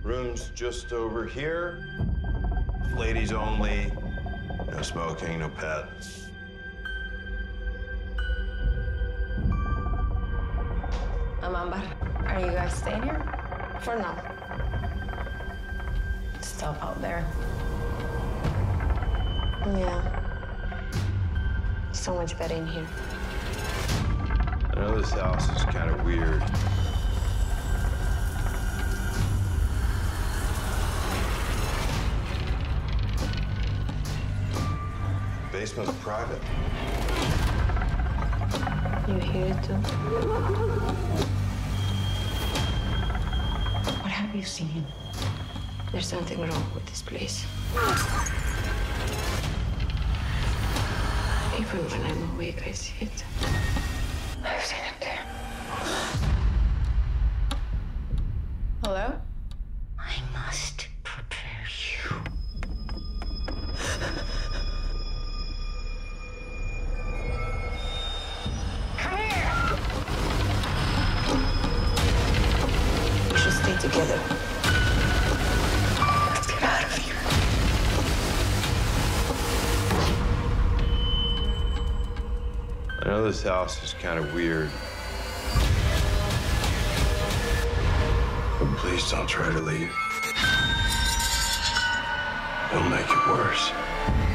Room's just over here. Ladies only. No smoking, no pets. Amambar, are you guys staying here? For now. It's tough out there. Yeah. So much better in here. I know this house is kind of weird. Basement's private. You hear it too? What have you seen? There's something wrong with this place. Even when I'm awake, I see it. I've seen it there. Hello? I must prepare you. Come here! We should stay together. Let's get out of here. I know this house is kind of weird. But please don't try to leave. It'll make it worse.